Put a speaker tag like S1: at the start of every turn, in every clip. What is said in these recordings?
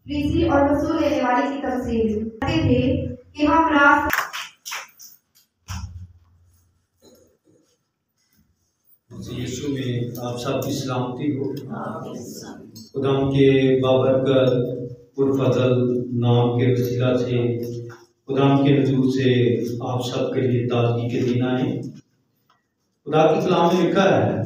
S1: फीसी और वसूल लेने वाले की तफसील कहते थे कि हम रात
S2: यीशु में आप सबकी सलामती हो। खुदा के बाबरकत पुरफजल नाम के वसीला से खुदा के नजूर से आप सब के लिए ताजगी के दिन आए। खुदा की कलाम में लिखा है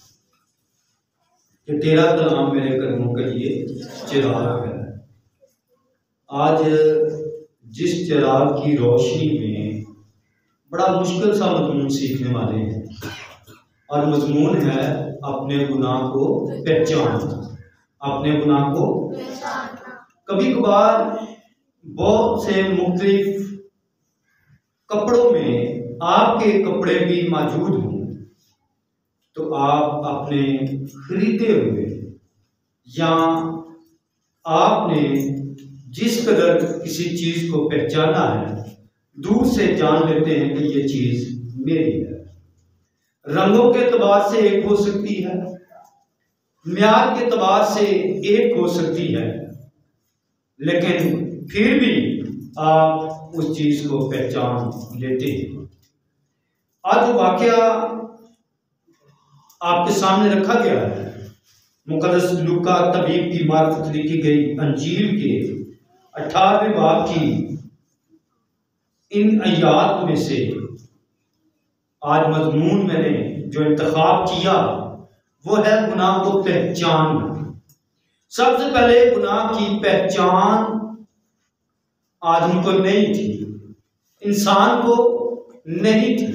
S2: कि तेरा कलाम मेरे कदमों के लिए चिराग है। आज जिस चिराग की रोशनी में बड़ा मुश्किल सा मजमून सीखने वाले हैं, और मजमून है अपने गुनाह को पहचानना। अपने गुनाह को कभी कभार बहुत से मुख्तलिफ कपड़ों में आपके कपड़े भी मौजूद हों तो आप अपने खरीदे हुए या आपने जिस कदर किसी चीज को पहचाना है दूर से जान लेते हैं कि ये चीज मेरी है। रंगों के एतबार से एक हो सकती है, म्यार के एतबार से एक हो सकती है, लेकिन फिर भी आप उस चीज को पहचान लेते हैं। आज जो वाकया आपके सामने रखा गया है मुकद्दस लूका तबीब की मार्फत लिखी गई अंजील के 18वें बाब की इन आयात में से आज मजमून मैंने जो इंतखाब किया वो है गुनाह को पहचानना। सबसे पहले गुनाह की पहचान आदमी को नहीं थी, इंसान को नहीं थी,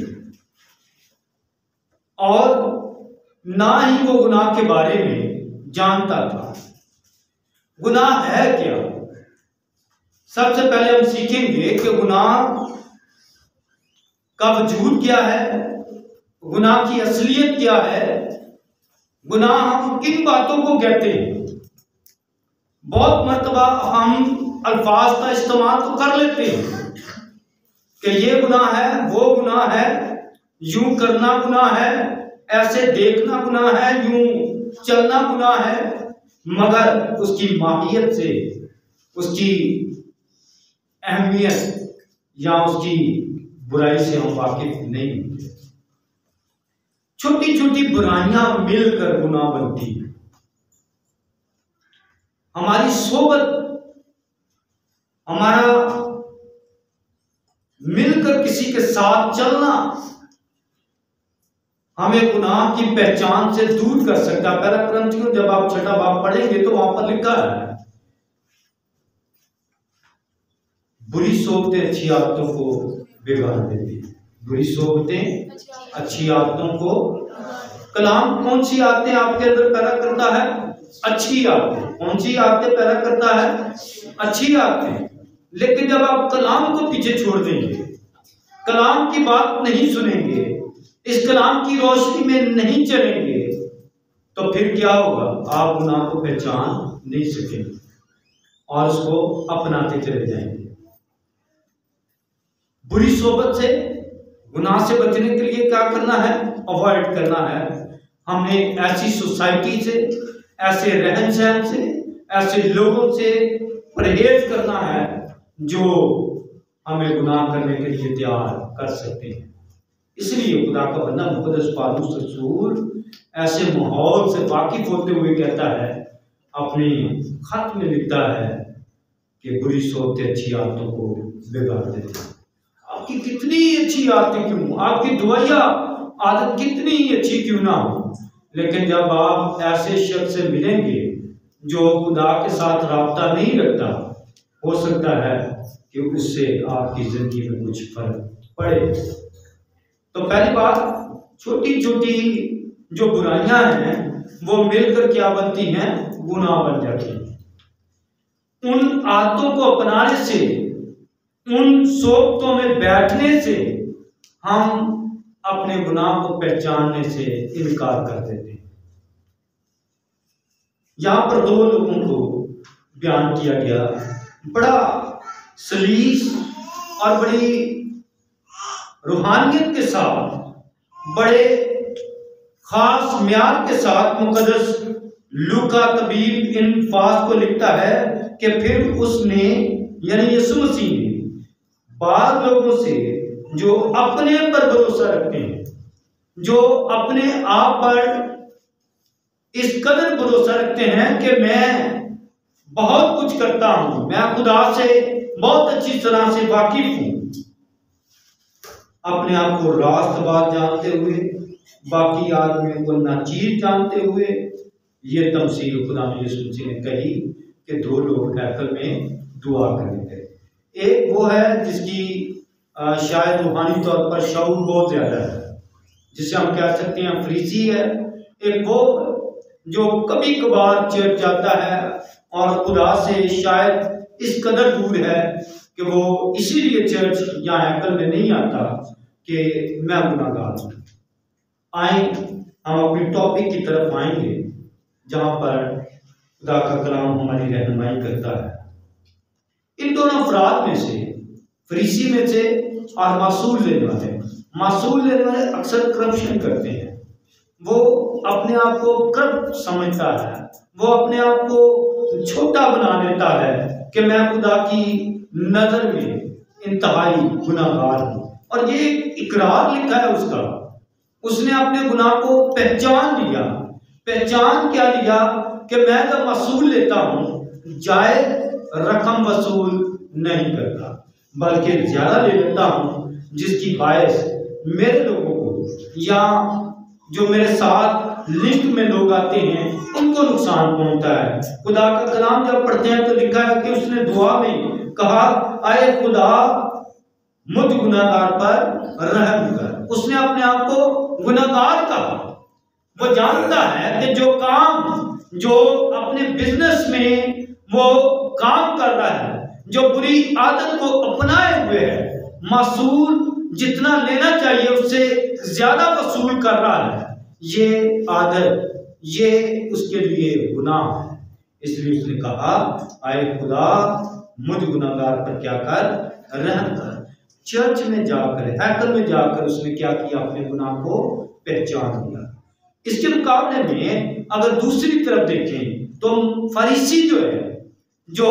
S2: और ना ही वो गुनाह के बारे में जानता था। गुनाह है क्या? सबसे पहले हम सीखेंगे कि गुनाह का वजूद क्या है, गुनाह की असलियत क्या है, गुनाह हम किन बातों को कहते हैं। बहुत मर्तबा हम अल्फाज का इस्तेमाल तो कर लेते हैं कि ये गुनाह है, वो गुनाह है, यूं करना गुनाह है, ऐसे देखना गुनाह है, यूं चलना गुनाह है, मगर उसकी माहियत से, उसकी अहमियत या उसकी बुराई से हम वाकिफ नहीं होते। छोटी छोटी बुराइयां मिलकर गुनाह बनती है। हमारी सोबत, हमारा मिलकर किसी के साथ चलना हमें गुनाह की पहचान से दूर कर सकता है। पहला कुरिन्थियों जब आप 6वां बाब पढ़ेंगे तो वहां पर लिखा है बुरी सोबतें अच्छी आदतों को बिगाड़ देती है। बुरी सोबतें अच्छी आदतों को, कलाम कौन सी आदतें आपके अंदर पैदा करता है? अच्छी आदतें। कौन सी आदतें पैदा करता है? अच्छी आदतें। लेकिन जब आप कलाम को पीछे छोड़ देंगे, कलाम की बात नहीं सुनेंगे, इस कलाम की रोशनी में नहीं चलेंगे, तो फिर क्या होगा? आप गुनाह को पहचान नहीं सकेंगे और उसको अपनाते चले जाएंगे। बुरी सोबत से, गुनाह से बचने के लिए क्या करना है? अवॉइड करना है। हमने ऐसी सोसाइटी से, ऐसे रहन सहन से, ऐसे लोगों से परहेज करना है जो हमें गुनाह करने के लिए तैयार कर सकते हैं। इसलिए खुदा का बंदा मुकद्दस पौलुस रसूल ऐसे माहौल से वाकिफ होते हुए कहता है, अपने खत में लिखता है कि बुरी सोबतें अच्छी आदतों को बिगाड़ देती हैं। आपकी कितनी अच्छी आदतें क्यों, आपकी दुआया आदत कितनी अच्छी क्यों ना हो, लेकिन जब आप ऐसे शख्स से मिलेंगे जो खुदा के साथ राब्ता नहीं रखता, हो सकता है कि उससे आपकी जिंदगी में कुछ फर्क पड़े। तो पहली बात, छोटी छोटी जो बुराइयां हैं वो मिलकर क्या बनती हैं? गुनाह बन जाती हैं। उन आदतों को अपनाने से, उन सोबतों में बैठने से हम अपने गुनाह को पहचानने से इनकार कर देते हैं। यहां पर दो लोगों को बयान किया गया, बड़ा सलीस और बड़ी रूहानियत के साथ, बड़े खास म्यार के साथ मुकद्दस लूका तबीब इन फास को लिखता है कि फिर उसने यानी यीशु मसीह ने बाद लोगों से जो अपने पर भरोसा रखते हैं, जो अपने आप पर इस कदर भरोसा रखते हैं कि मैं बहुत कुछ करता हूं, मैं खुदा से बहुत अच्छी तरह से वाकिफ हूं, अपने आप को रास्तबाज जानते हुए, बाकी आदमियों को नाचीज जानते हुए, ये तमसील खुदा यीशु मसीह ने कही कि दो लोग हैकल में दुआ करने गए। एक वो है जिसकी शायद रूहानी तौर पर शऊर बहुत ज्यादा है, जिसे हम कह सकते हैं फरीसी है। एक वो जो कभी कभार चर्च जाता है और खुदा से शायद इस कदर दूर है कि वो इसीलिए चर्च या हैकल में नहीं आता कि मैं गुनाहगार हूं। आए हम अपनी टॉपिक की तरफ आएंगे जहां पर खुदा का कलाम हमारी रहनुमाई करता है। इन दोनों अफराद में से, फरीसी में से और मासूल लेने वाले अक्सर करप्शन करते हैं। वो अपने आप को करप्ट समझता है, वो अपने आप को छोटा बना लेता है कि मैं खुदा की नजर में इंतहाई गुनाहगार हूं। और ये इकरार लिखा है उसने अपने गुनाह को पहचान लिया। पहचान क्या लिया कि मैं जब वसूल लेता हूं जायज रकम वसूल नहीं करता, बल्कि ज्यादा ले लेता हूं, जिसकी बायस मेरे लोगों को या जो मेरे साथ लिंक में लोग आते हैं उनको नुकसान पहुंचता है। खुदा का कलाम जब पढ़ते हैं तो लिखा है कि उसने दुआ में कहा, आए खुदा मुझ गुनाहगार पर रहम कर। उसने अपने आप को गुनाहगार कहा। वो जानता है कि जो काम जो अपने बिजनेस में वो काम कर रहा है, जो बुरी आदत को अपनाए हुए है, मासूल जितना लेना चाहिए उससे ज्यादा वसूल कर रहा है, ये आदत ये उसके लिए गुनाह है। इसलिए उसने कहा, आए खुदा मुझ गुनाहगार पर क्या कर, रहम कर। चर्च में जाकर, हैकल में जाकर उसने क्या किया, अपने गुनाह को पहचान लिया। इसके मुकाबले में अगर दूसरी तरफ देखें तो फरीसी जो है, जो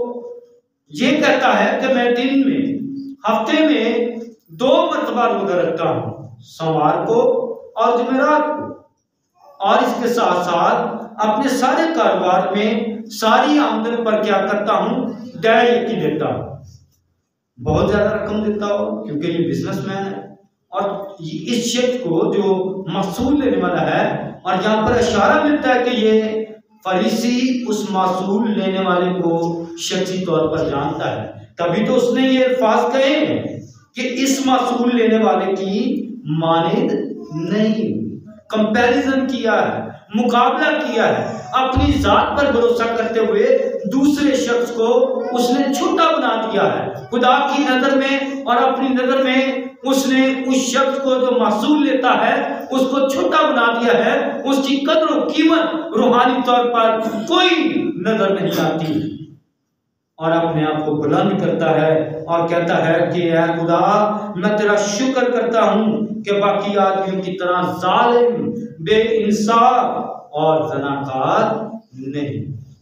S2: ये कहता है कि मैं दिन में हफ्ते में 2 मरतबा रोजा रखता हूं, सोमवार को और जुमेरात को, और इसके साथ साथ अपने सारे कारोबार में सारी आमदन पर क्या करता हूं, दया यकी देता हूं। बहुत ज्यादा रकम देता हो क्योंकि ये बिजनेसमैन है। और इस शख्स को जो मासूल लेने वाला है, और यहाँ पर इशारा मिलता है कि ये फरीसी उस मासूल लेने वाले को शख्सी तौर पर जानता है, तभी तो उसने ये अल्फाज कहे हैं कि इस मासूल लेने वाले की मानिंद नहीं। कंपैरिजन किया है, मुकाबला किया है, अपनी जात पर भरोसा करते हुए दूसरे शख्स को उसने छोटा बना दिया है खुदा की नजर में, और अपनी नजर में उसने उस शख्स को जो मासूल लेता है उसको छोटा बना दिया है। उसकी कदर और कीमत रूहानी तौर पर कोई नजर नहीं आती, और अपने आप को बुलंद करता है और कहता है कि ऐ खुदा मैं तेरा शुक्र करता हूं कि बाकी आदमियों की तरह जालिम, बेइंसाफ और ज़नाकार नहीं।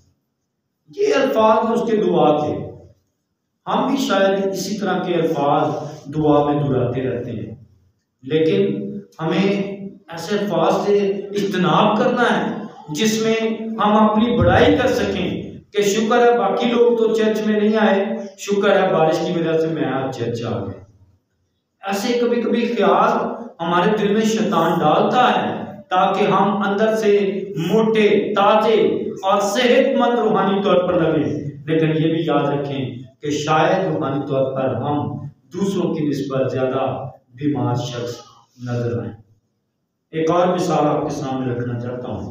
S2: ये अल्फाज उसके दुआ थे। हम भी शायद इसी तरह के अल्फाज दुआ में दुहराते रहते हैं, लेकिन हमें ऐसे अल्फाज से इज्तनाब करना है जिसमें हम अपनी बड़ाई कर सकें कि शुक्र है बाकी लोग तो चर्च में नहीं आए, शुक्र है बारिश की वजह से मैं आज चर्च आ गया। ऐसे कभी कभी ख्याल हमारे दिल में शैतान डालता है ताकि हम अंदर से मोटे, ताजे और सेहतमंद रूहानी तौर पर लगे। लेकिन ये भी याद रखें कि शायद रूहानी तौर पर हम दूसरों की निस्बत ज्यादा बीमार शख्स नजर आए। एक और मिसाल आपके सामने रखना चाहता हूं।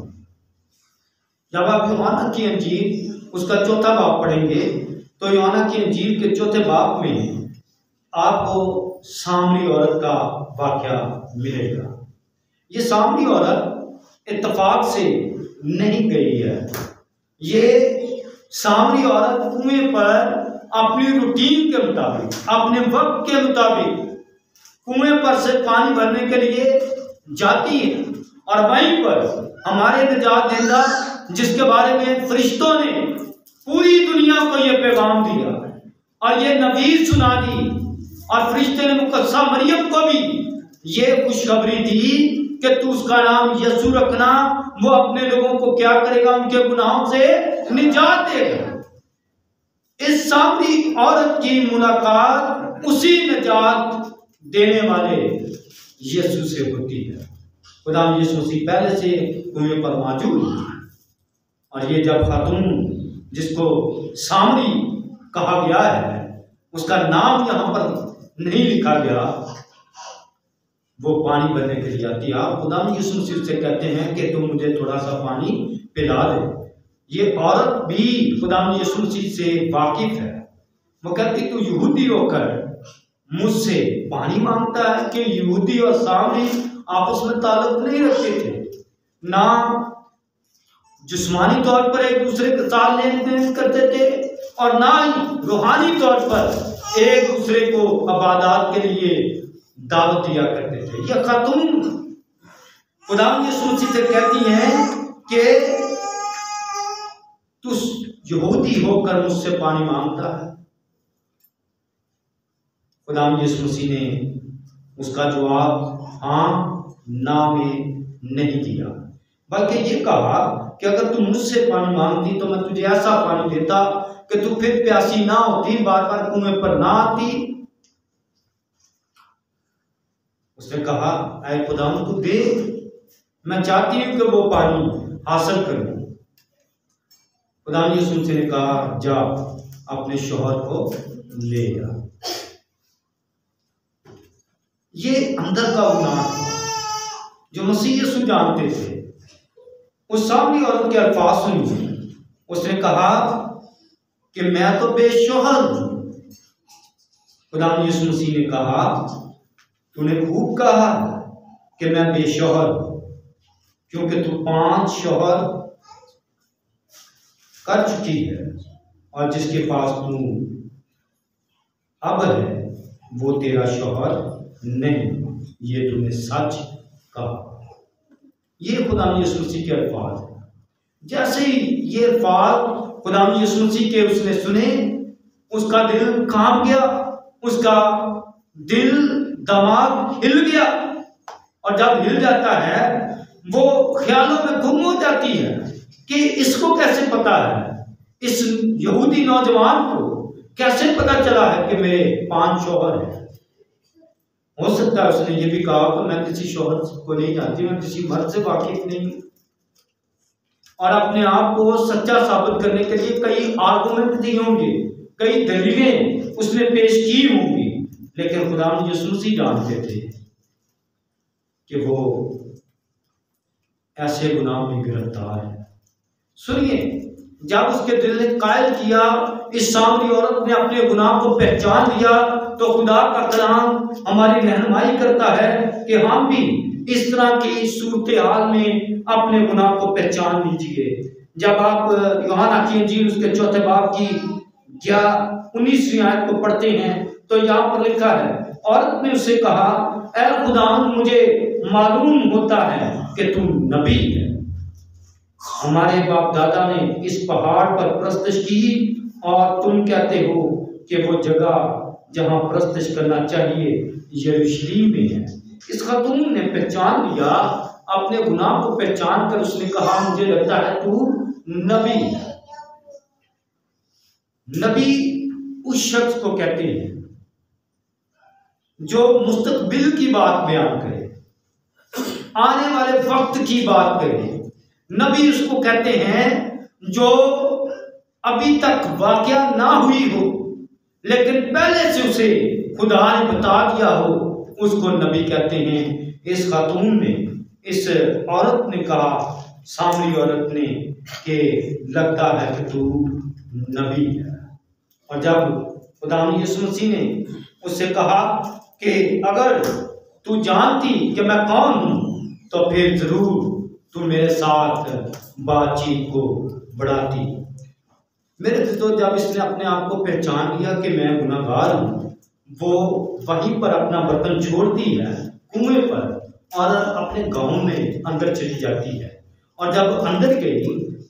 S2: जब आप यूहन्ना की अंजील उसका 4था बाब पढ़ेंगे तो यूहन्ना की अंजील के 4थे बाब में आपको सामरी औरत का वाकया मिलेगा। ये सामरी औरत इत्तेफाक से नहीं गई है। ये सामरी औरत कुएं पर अपनी रूटीन के मुताबिक, अपने वक्त के मुताबिक कुएं पर से पानी भरने के लिए जाती है, और वहीं पर हमारे निजात देंदा जिसके बारे में फरिश्तों ने पूरी दुनिया को यह पैगाम दिया और ये नबी सुना दी, और फरिश्ते ने मुकद्दसा मरियम को भी ये खुशखबरी दी कि तू उसका नाम यसू रखना, वो अपने लोगों को क्या करेगा, उनके गुनाहों से निजात देगा। इस सामरी औरत की मुलाकात उसी निजात देने वाले यीशु से होती है। खुदा यीशु मसीह पहले से कुएं पर मौजूद है, और ये जब खातून जिसको सामरी कहा गया है, उसका नाम यहाँ पर नहीं लिखा गया, वो पानी भरने के लिए आती है। आप खुदा यीशु मसीह से कहते हैं कि तुम मुझे थोड़ा सा पानी पिला दे। ये औरत भी खुदा यीशु मसीह से वाकिफ है। वो कहती तू यहूदी होकर मुझसे पानी मांगता है, कि यहूदी और सामरी आपस में ताल्लुक नहीं रखते थे, ना जिस्मानी तौर पर एक दूसरे के साथ लेन देन करते थे, और ना ही रूहानी तौर पर एक दूसरे को इबादत के लिए दावत दिया करते थे। यह खातून खुदा यीशु मसीह से कहती हैं कि तू यहूदी होकर मुझसे पानी मांगता है। खुदा यीशु मसीह ने उसका जवाब हाँ ना में नहीं दिया, बल्कि ये कहा कि अगर तू मुझसे पानी मांगती तो मैं तुझे ऐसा पानी देता कि तू फिर प्यासी ना होती, बार बार कुएं पर ना आती। उसने कहा ऐ खुदा तू दे, मैं चाहती हूं कि वो पानी हासिल करूं। खुदा यीशु मसीह ने कहा जा अपने शौहर को ले जा। ये अंदर का गुनाह था जो मसीह यीशु जानते थे। उस सामरी औरत के अल्फाज सुनिए, उसने कहा कि मैं तो बेशौहर हूं। खुदा यीशु मसीह ने कहा तूने खूब कहा कि मैं बेशौहर हूं, क्योंकि तू 5 शौहर कर चुकी है, और जिसके पास तू अब है वो तेरा शौहर नहीं। ये तूने सच कहा। ये खुदा यीशु मसीह के अल्फाज है। जैसे ही ये अल्फाज खुदा यीशु मसीह के उसने सुने, उसका दिल कांप गया, उसका दिल दिमाग हिल गया, और जब हिल जाता है वो ख्यालों में गुम हो जाती है कि इसको कैसे पता है, इस यहूदी नौजवान को कैसे पता चला है कि मेरे 5 शौहर हैं। हो सकता है उसने ये भी कहा कि मैं किसी शौहर को नहीं जानती, मैं किसी मर्द से वाकिफ नहीं हूं, और अपने आप को सच्चा साबित करने के लिए कई आर्गुमेंट दिए होंगे, कई दलीलें उसने पेश की होंगी, लेकिन खुदा यीशु मसीह जानते थे कि वो ऐसे गुनाह में गिरफ्तार है। सुनिए, जब उसके दिल ने कायल किया, इस सामरी औरत ने अपने गुनाह को पहचान लिया, तो खुदा का कलाम हमारी रहनुमाई करता है कि हम भी इस तरह की सूरत हाल में अपने गुनाह को पहचान लीजिए। जब आप यूहन्ना की इंजील उसके 4 बाब की 19वीं आयत को पढ़ते हैं, तो यहाँ पर लिखा है, औरत ने उससे कहा ऐ खुदावंद मुझे मालूम होता है कि तू नबी है। हमारे बाप दादा ने इस पहाड़ पर प्रस्तश की, और तुम कहते हो कि वो जगह जहां प्रस्तश करना चाहिए यरूशलेम में है। इस खातून ने पहचान लिया, अपने गुनाह को पहचान कर उसने कहा मुझे लगता है तू नबी है। नबी उस शख्स को कहते हैं जो मुस्तकबिल की बात बयान करे, आने वाले वक्त की बात करे। नबी उसको कहते हैं जो अभी तक वाकया ना हुई हो, लेकिन पहले से उसे खुदा ने बता दिया हो, उसको नबी कहते हैं। इस खातून ने, इस औरत ने कहा, सामरी औरत ने, कि लगता है कि तू नबी है। और जब खुदा यीशु मसीह ने उससे कहा कि अगर तू जानती कि मैं कौन हूं, तो फिर जरूर तू मेरे साथ बातचीत को बढ़ाती। मेरे तो जब इसने अपने आप को पहचान लिया कि मैं गुनाहगार हूं, वो वहीं पर अपना बर्तन छोड़ती है कुएं पर, और अपने गांव में अंदर चली जाती है। और जब अंदर गई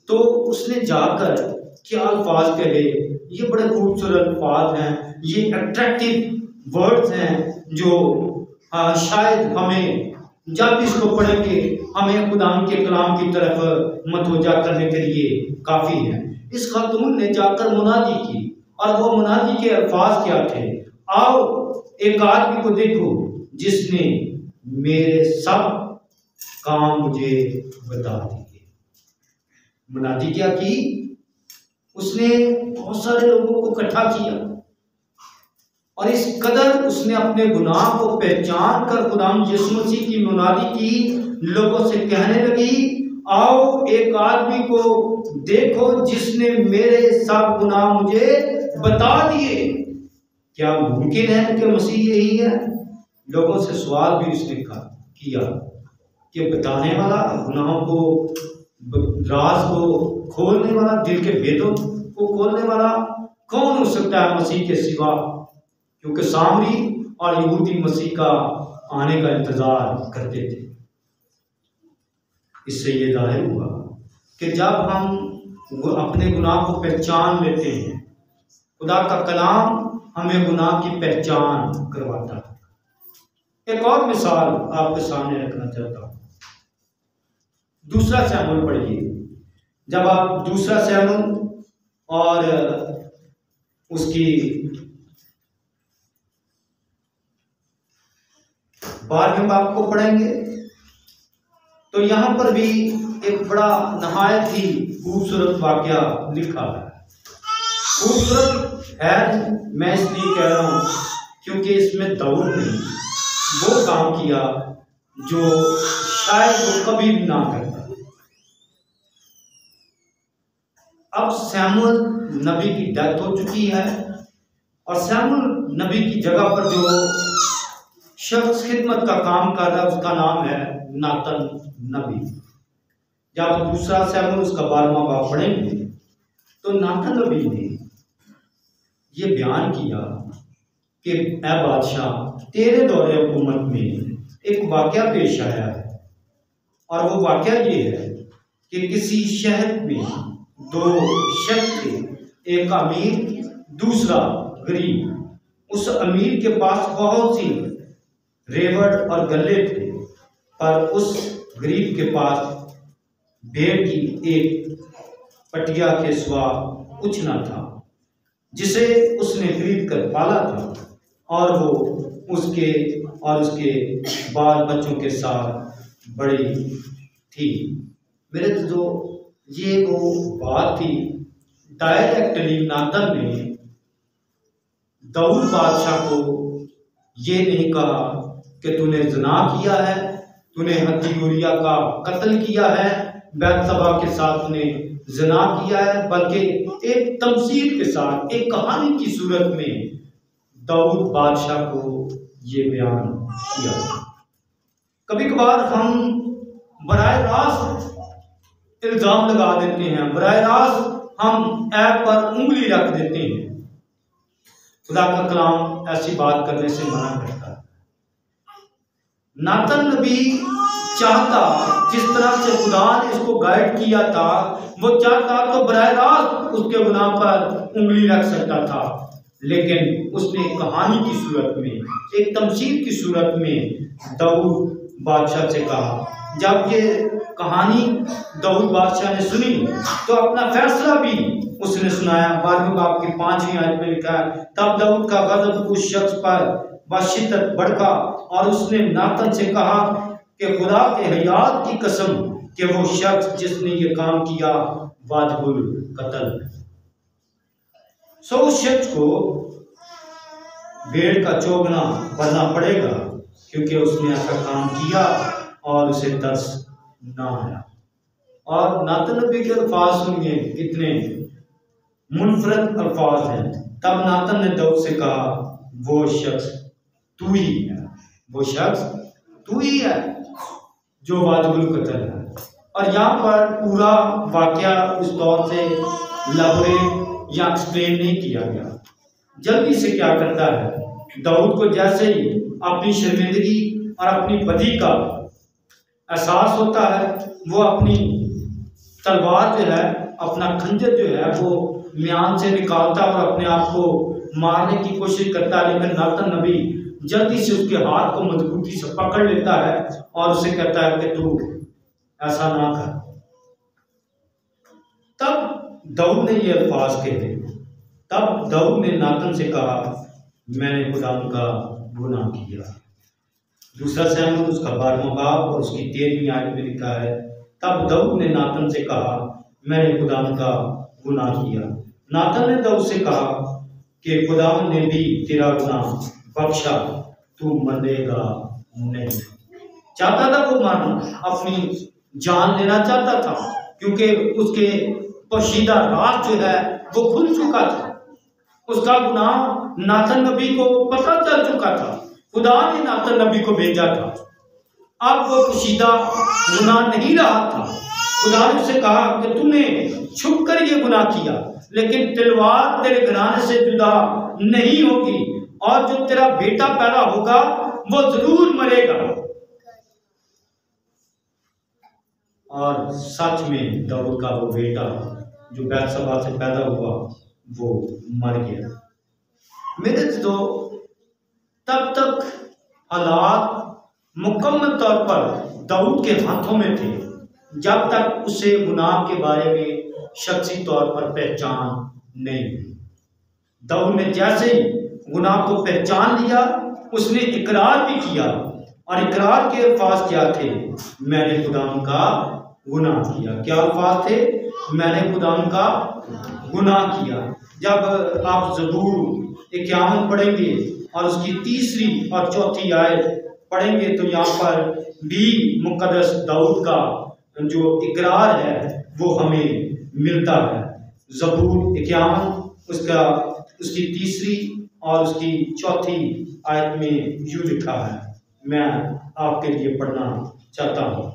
S2: तो उसने जाकर क्या अल्फाज कहे, ये बड़े खूबसूरत अल्फाज हैं, ये अट्रैक्टिव वर्ड्स हैं जो शायद हमें जब इसको पढ़ेंगे हमें खुदा के कलाम की तरफ मतवजा करने के लिए काफ़ी है। इस खातून ने जाकर मुनादी की, और वो मुनादी के अल्फाज क्या थे? आओ एक आदमी को देखो जिसने मेरे सब काम मुझे बता दिए। मुनादी क्या की? उसने बहुत सारे लोगों को इकट्ठा किया और इस कदर उसने अपने गुनाह को पहचान कर खुदाम यीशु मसीह की मुनादी की, लोगों से कहने लगी, आओ एक आदमी को देखो जिसने मेरे सब गुनाह मुझे बता दिए। क्या मुमकिन है कि मसीह यही है? लोगों से सवाल भी उसने किया कि बताने वाला, गुनाहों को, राज को खोलने वाला, दिल के भेदों को खोलने वाला कौन हो सकता है मसीह के सिवा? क्योंकि सामरी और यहूदी मसीह का आने का इंतजार करते थे। इससे ये जाहिर हुआ कि जब हम अपने गुनाह को पहचान लेते हैं, खुदा का कलाम हमें गुनाह की पहचान करवाता है। एक और मिसाल आपके सामने रखना चाहता हूँ। दूसरा शमूएल पढ़िए। जब आप दूसरा शमूएल और उसकी 12वें बाब को पढ़ेंगे तो यहाँ पर भी एक बड़ा नहायत ही खूबसूरत वाकया लिखा है। खूबसूरत है मैं इसलिए कह रहा हूँ क्योंकि इसमें दाऊद ने वो काम किया जो शायद वो कभी भी ना करता। अब शमूएल नबी की डेथ हो चुकी है और शमूएल नबी की जगह पर जो शख्स खिदमत का काम कर रहा है उसका नाम है नातन नबी। जब दूसरा शमूएल उसका 12वां बाब पढ़ेंगे तो नातन नबी ने ये बयान किया कि ऐ बादशाह, तेरे दौरे हुकूमत में एक वाकया पेश आया है, और वो वाकया ये है कि किसी शहर में दो शख्स थे, एक अमीर दूसरा गरीब। उस अमीर के पास बहुत सी रेवड़ और गल्ले थे, पर उस गरीब के पास भेड़ की एक पटिया के सिवा कुछ न था, जिसे उसने खरीद कर पाला था, और वो उसके और उसके बाल बच्चों के साथ बड़ी थी। मेरे जो ये वो बात थी, डायरेक्टली नातन ने दाऊद बादशाह को ये नहीं कहा कि तूने ज़िना किया है, तूने हत्ती उरिया का कत्ल किया है, बैतसबा के साथ तूने ज़िना किया है, बल्कि एक तमसील के साथ, एक कहानी की सूरत में दाऊद बादशाह को ये बयान किया। कभी कभार हम बराह रास्त इल्ज़ाम लगा देते हैं, बराह रास्त हम ऐप पर उंगली रख देते हैं। खुदा का कलाम ऐसी बात करने से मना करता है। नातन नबी चाहता, जिस तरह से खुदा ने इसको गाइड किया था, वो चाहता तो बराह रास्त उसके गुनाह पर उंगली रख सकता था, लेकिन उसने कहानी की सूरत में, एक तमसील की सूरत में दाऊद बादशाह से कहा। जब ये कहानी दाऊद बादशाह ने सुनी तो अपना फैसला भी उसने सुनाया। 12वें बाब की 5वीं आयत में लिखा है, तब दाऊद का गज़ब उस शख्स पर बशिद्दत भड़का और उसने नातन से कहा कि खुदा के हयात की कसम कि वो शख्स जिसने ये काम किया वाजिबुल कत्ल है। सो उस शख्स को भेड़ का चोगना भरना पड़ेगा, क्योंकि उसने ऐसा काम किया और उसे तरस ना आया। और नातन नबी के अल्फाज सुनिए, कितने मुनफरद अल्फाज हैं। तब नातन ने दाऊद से कहा, वो शख्स तू ही है, वो शख्स तू ही है जो वाजिबुल कत्ल है। और यहाँ पर पूरा वाकया उस दौर से लबरे या एक्सप्लेन नहीं किया गया। जल्दी से क्या करता है, दाऊद को जैसे ही अपनी शर्मिंदगी और अपनी बदी का एहसास होता है, वो अपनी तलवार जो है, अपना खंजर जो है वो म्यान से निकालता और अपने आप को मारने की कोशिश करता है, लेकिन नातन नबी जल्दी से उसके हाथ को मजबूती से पकड़ लेता है और उसे कहता है कि तू ऐसा ना कर। तब दाऊद ने ये अल्फाज कहे, तब दाऊद ने नातन से कहा, मैंने खुदा का गुनाह किया। दूसरा सैमुएल उसका 12वां बाब और उसकी 13वीं आयत में लिखा है, तब दाऊद ने नातन से कहा, मैंने खुदा का गुनाह किया। नातन ने दाऊद से कहा कि खुदा ने भी तेरा गुनाह बख्शा, तू मरेगा नहीं। चाहता था वो मरना, अपनी जान लेना चाहता था, क्योंकि उसके पोशीदा राज जो है वो खुल चुका था। उसका गुनाह नातन नबी को पता चल चुका था, खुदा ने नातन नबी को भेजा था। अब वो पोशीदा गुनाह नहीं रहा था। खुदा ने उससे कहा कि तूने छुप कर ये गुनाह किया, लेकिन तलवार तेरे घराने से जुदा नहीं होगी और जो तेरा बेटा पैदा होगा वो जरूर मरेगा। और सच में दाऊद का वो बेटा जो बैतशबा से पैदा हुआ वो मर गया। मेरे तो तब तक हालात मुकम्मल तौर पर दाऊद के हाथों में थे, जब तक उसे गुनाह के बारे में शख्सी तौर पर पहचान नहीं हुई। दाऊद ने जैसे ही गुनाह को पहचान लिया, उसने इकरार भी किया, और इकरार के अल्फाज क्या थे? मैंने खुदा का गुनाह किया। क्या अल्फाज थे? मैंने खुदा का गुनाह किया। जब आप ज़बूर 51 पढ़ेंगे और उसकी 3री और 4थी आयत पढ़ेंगे तो यहाँ पर भी मुक़द्दस दाऊद का जो इकरार है वो हमें मिलता है। ज़बूर 51 उसकी 3री और उसकी 4थी आयत में यूँ लिखा है, मैं आपके लिए पढ़ना चाहता हूँ,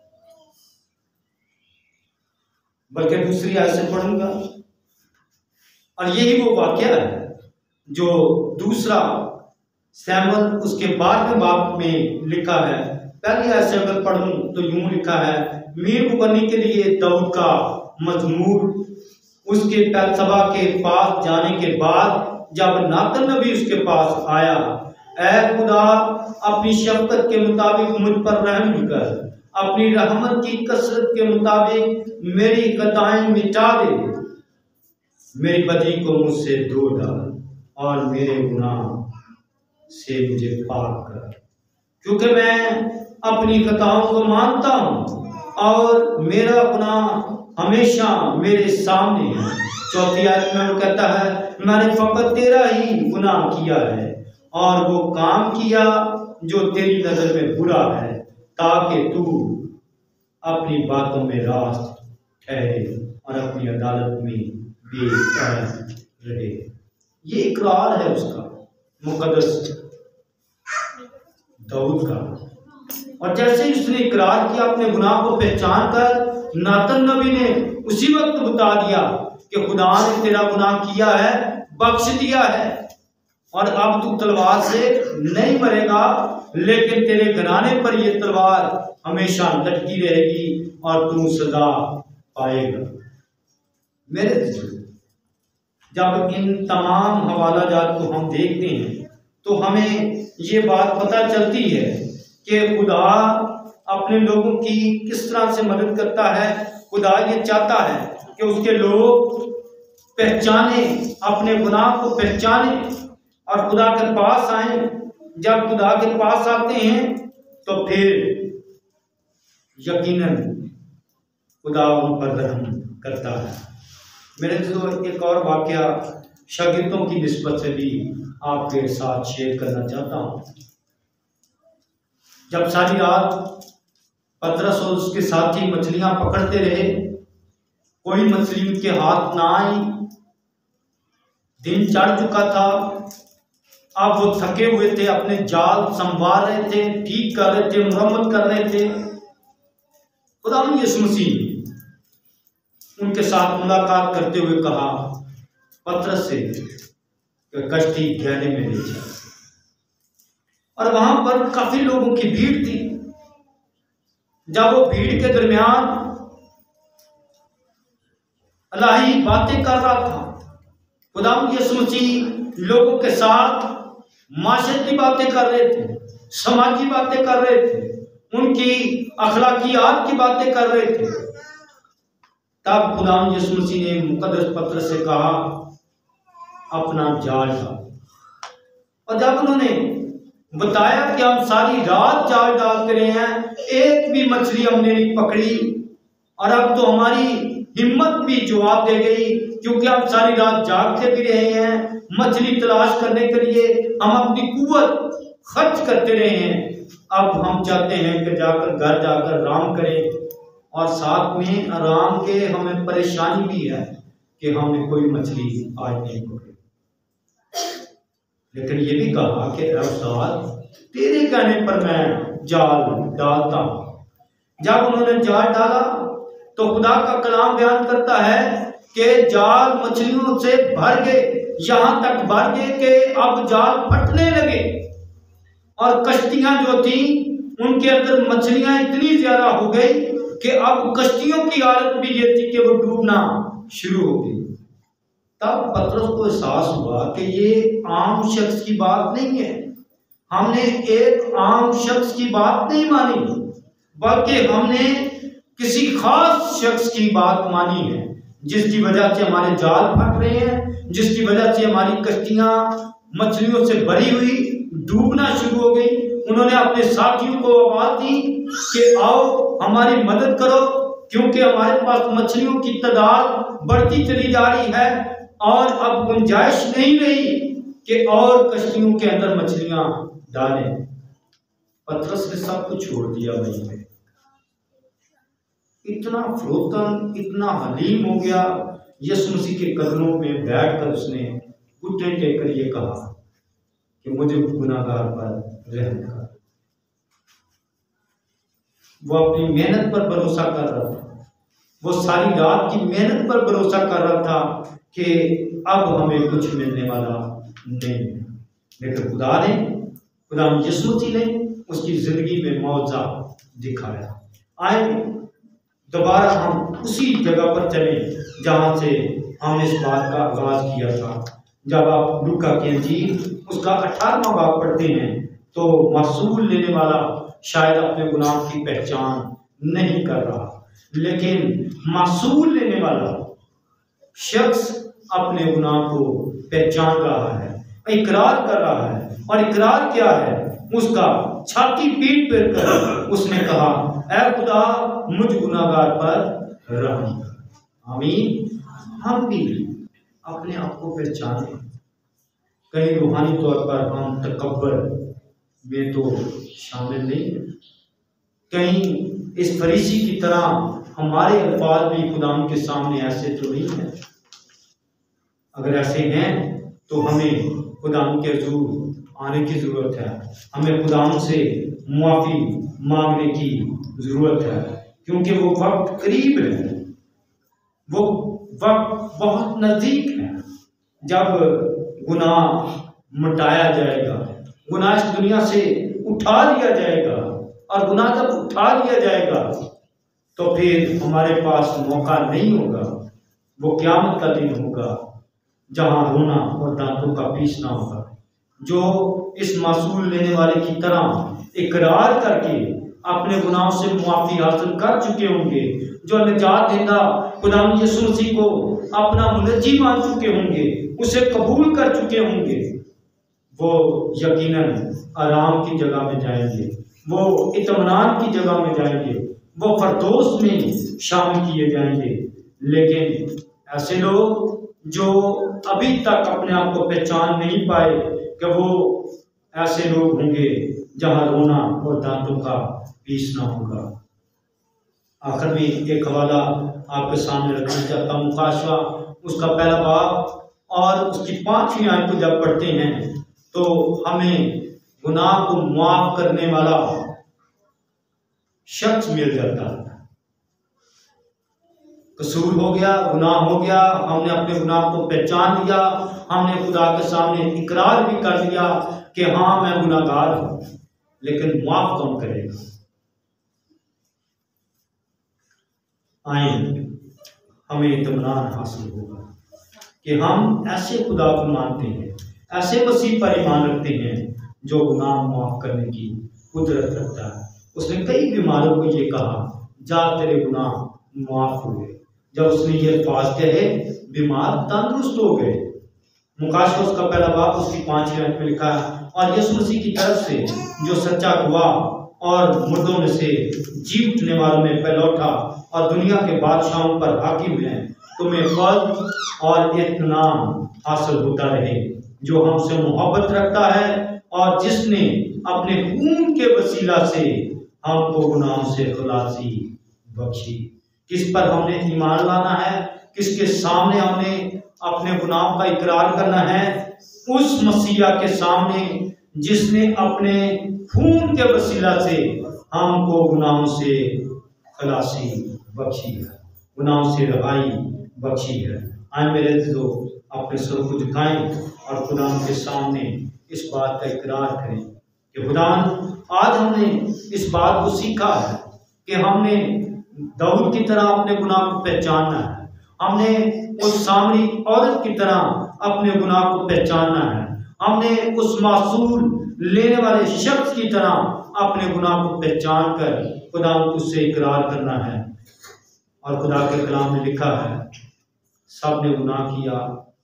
S2: बल्कि दूसरी आयत से पढ़ूंगा। और यही वो वाक्य है जो दूसरा सैमुएल उसके 12वें बाब में लिखा है। पहली आयत से अगर पढ़ूं तो यूं लिखा है, मीर मुगन्नी के लिए दाऊद का मजमूर। उसके बैतशबा के पास जाने के बाद जब नातन नबी उसके पास आया, ऐ खुदा अपनी शफ़क़त के मुताबिक मुझ पर रहम कर, अपनी रहमत की कसरत के मुताबिक मेरी खताएं मिटा दे, मेरी बदी को मुझसे धो डाल और मेरे गुनाह से मुझे पाक कर, क्योंकि मैं अपनी खताओं को मानता हूँ और मेरा गुनाह हमेशा मेरे सामने है। 4थी आयत में वो कहता है, मैंने फकत तेरा ही गुनाह किया है और वो काम किया जो तेरी नजर में बुरा है, ताकि तू अपनी बातों में रास्त ठहरे और अपनी अदालत में बेकैफ रहे। ये इकरार है उसका, मुक़द्दस दाऊद का। और जैसे ही उसने इकरार किया अपने गुनाह को पहचान कर, नातन नबी ने उसी वक्त बता दिया कि खुदा ने तेरा गुनाह किया है, बख्श दिया है, और अब तू तलवार से नहीं मरेगा, लेकिन तेरे घराने पर यह तलवार हमेशा लटकी रहेगी और तू सजा पाएगा। मेरे जब इन तमाम हवाला जात को हम देखते हैं तो हमें ये बात पता चलती है कि खुदा अपने लोगों की किस तरह से मदद करता है। खुदा ये चाहता है कि उसके लोग पहचाने, अपने गुनाह को पहचाने और खुदा के पास आए। जब खुदा के पास आते हैं तो फिर यकीनन खुदा उन पर रहम करता है। मेरे दोस्तों, एक और वाकया शागिर्दों की निस्बत से भी आपके साथ शेयर करना चाहता हूँ। जब सारी रात पतरस और उसके साथी मछलियां पकड़ते रहे, कोई मछली उनके हाथ ना आई, दिन चढ़ चुका था, अब वो थके हुए थे, अपने जाल संभाल रहे थे, ठीक कर रहे थे, मुरम्मत कर रहे थे। खुदावंद यीशु मसीह उनके साथ मुलाकात करते हुए कहा पतरस से कि कश्ती गहरे में ले जा। और वहां पर काफी लोगों की भीड़ थी। जब वो भीड़ के दरमियान इलाही बातें कर रहा था। खुदावंद यीशु मसीह लोगों के साथ माशरती बातें कर रहे थे, समाजी बातें कर रहे थे, उनकी अखलाकियात की बातें कर रहे थे। तब खुदावंद यीशु मसीह ने मुकद्दस पत्र से कहा, अपना जाल डालो। और जब उन्होंने बताया कि हम सारी रात जाल डालते रहे हैं, एक भी मछली हमने नहीं पकड़ी, और अब तो हमारी हिम्मत भी जवाब दे गई, क्योंकि हम सारी रात जागते भी रहे हैं, मछली तलाश करने के लिए हम अपनी कुव्वत खर्च करते रहे हैं। अब हम चाहते हैं कि जाकर घर जाकर आराम करें, और साथ में आराम के हमें परेशानी भी है कि हमने कोई मछली आज नहीं पकड़ी। लेकिन ये भी कहा कि उस्ताद, तेरे कहने पर मैं जाल डालता हूं। जब उन्होंने जाल डाला तो खुदा का कलाम बयान करता है कि जाल मछलियों से भर गए, यहां तक भर गए कि अब जाल फटने लगे, और कश्तियां जो थी उनके अंदर मछलियां इतनी ज्यादा हो गई कि अब कश्तियों की हालत भी ये थी कि वो डूबना शुरू हो गई। तब पतरस को एहसास हुआ कि ये आम शख्स की बात नहीं है, हमने एक आम शख्स की बात नहीं मानी, बल्कि हमने किसी खास शख्स की बात मानी है, जिसकी वजह से हमारे जाल फट रहे हैं, जिसकी वजह से हमारी कश्तियां मछलियों से भरी हुई डूबना शुरू हो गई। उन्होंने अपने साथियों को आवाज दी कि आओ हमारी मदद करो, क्योंकि हमारे पास मछलियों की तादाद बढ़ती चली जा रही है, और अब गुंजाइश नहीं रही कि और कश्तियों के अंदर मछलियां डालें। पतरस ने सब कुछ छोड़ दिया वहीं पे, इतना फरोतन, इतना हलीम हो गया। यीशु मसीह के कदमों में बैठकर उसने घुटने टेक कर ये कहा कि मुझे गुनाहगार पर रहम कर। वो अपनी मेहनत पर भरोसा कर रहा था, वो सारी रात की मेहनत पर भरोसा कर रहा था कि अब हमें कुछ मिलने वाला नहीं है। लेकिन खुदा यीशु मसीह ने उसकी जिंदगी में मौजा दिखाया। आए दोबारा हम उसी जगह पर चले जहां से हमने इस बात का आगाज किया था। जब आप लूका की इंजील उसका 18वां बाब पढ़ते हैं तो मासूल लेने वाला शायद अपने गुनाह की पहचान नहीं कर रहा, लेकिन मासूल लेने वाला शख्स अपने गुनाह को पहचान रहा है, इकरार कर रहा है। और इकरार क्या है? उसका छाती पीट पीट कर उसने कहा, ऐ खुदा मुझ गुनाहगार पर रहम कर। आमीन। हम भी अपने आप को पहचाने। कहीं रूहानी तौर पर हम तकब्बर में तो शामिल नहीं, कहीं इस फरीसी की तरह हमारे अल्फाज भी खुदाम के सामने ऐसे तो नहीं है। अगर ऐसे हैं तो हमें खुदाम के हजूर आने की जरूरत है, हमें खुदाम से मुआफी मांगने की जरूरत है, क्योंकि वो वक्त करीब है, वो वक्त बहुत नजदीक है जब गुनाह मिटाया जाएगा, गुनाह इस दुनिया से उठा लिया जाएगा। और गुनाह जब उठा लिया जाएगा तो फिर हमारे पास मौका नहीं होगा। वो क़यामत का दिन होगा जहां रोना और दांतों का पीसना होगा। जो इस मासूल लेने वाले की तरह इकरार करके अपने गुनाहों से मुआफी हासिल कर चुके होंगे, जो निजात देंदा खुदाम यीशु मसीह को अपना मुनज्जी मान चुके होंगे, उसे कबूल कर चुके होंगे, वो यकीनन आराम की जगह में जाएंगे, वो इत्मीनान की जगह में जाएंगे, वो फरदौस में शामिल किए जाएंगे। लेकिन ऐसे लोग जो अभी तक अपने आप को पहचान नहीं पाए कि वो ऐसे लोग होंगे जहां रोना और दांतों का पीसना होगा। आखिर में एक हवाला आपके सामने रखना चाहता हूँ, मुकाशवा उसका पहला बाब और उसकी 5वीं आयत को जब पढ़ते हैं तो हमें गुनाह को माफ करने वाला शख्स मिल जाता है। कसूर हो गया, गुनाह हो गया, हमने अपने गुनाह को पहचान लिया, हमने खुदा के सामने इकरार भी कर लिया कि हाँ मैं गुनाहगार हूं, लेकिन माफ कौन करेगा? आए हमें इत्मीनान हासिल होगा कि हम ऐसे खुदा को मानते हैं, ऐसे मसीह पर ईमान रखते हैं जो गुनाह माफ करने की कुदरत रखता है। उसने कई बीमारों को ये कहा, जा तेरे गुनाह माफ हुए। जब उसने ये अल्फाज कहे, बीमार तंदुरुस्त हो गए। मुकाशवा उसका पहला बाब उसकी 5वीं आयत में लिखा है, और यीशु मसीह की तरफ से जो सच्चा गवाह और मुर्दों में से जी उठने वालों में पहला उठा और दुनिया के बादशाहों पर हाकिम है, तुम्हें फल और इत्मीनान हासिल होता रहे, जो हमसे मोहब्बत रखता है और जिसने अपने खून के वसीला से हमको गुनाहों से खलासी बख्शी। किस पर हमने ईमान लाना है, किसके सामने हमने अपने गुनाहों का इकरार करना है? उस मसीहा के सामने जिसने अपने खून के वसीला से हमको गुनाहों से खलासी बख्शी है, गुनाहों से रहाई बख्शी है। आए मेरे जो अपने सर को झुकाएं और खुदा के सामने इस बात का इकरार करें कि खुदा, आज हमने इस बात को सीखा है कि हमने दाऊद की तरह अपने गुनाह को पहचानना है, हमने उस सामरी औरत की तरह अपने गुनाह को पहचानना है, हमने उस मासूल लेने वाले शख्स की तरह अपने गुनाह को पहचान कर खुदा उससे इकरार करना है। और खुदा के कलाम में लिखा है, सब ने गुनाह किया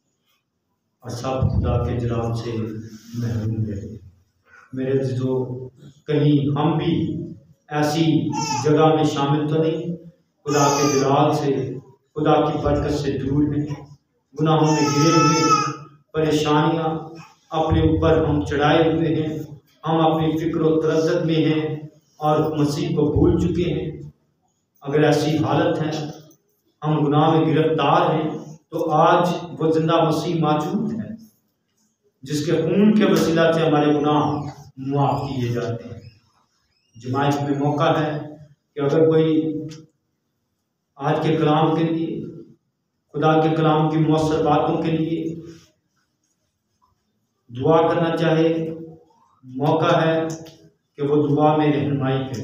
S2: और सब खुदा के जलाल से महरूम रहे। मेरे जो कहीं हम भी ऐसी जगह में शामिल तो नहीं, खुदा के जलाल से, खुदा की बरकत से दूर हैं, गुनाहों में घिरे हुए, परेशानियां अपने ऊपर हम चढ़ाए हुए हैं, हम अपनी फिक्र और तरद्दुद में हैं और मसीह को भूल चुके हैं। अगर ऐसी हालत है, हम गुनाह में गिरफ्तार हैं, तो आज वो जिंदा मसीह मौजूद है जिसके खून के वसीला से हमारे गुनाह माफ किए जाते हैं। जमात में मौका है कि अगर कोई आज के कलाम के लिए, खुदा के कलाम की मौसर बातों के लिए दुआ करना चाहे, मौका है कि वो दुआ में रहनुमाई करे।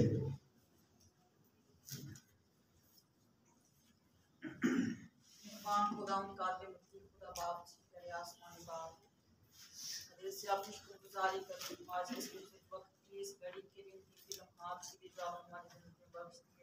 S3: आज इस वक्त की इस घड़ी के लिए आपकी भी हमारी जिंदगी में बख्श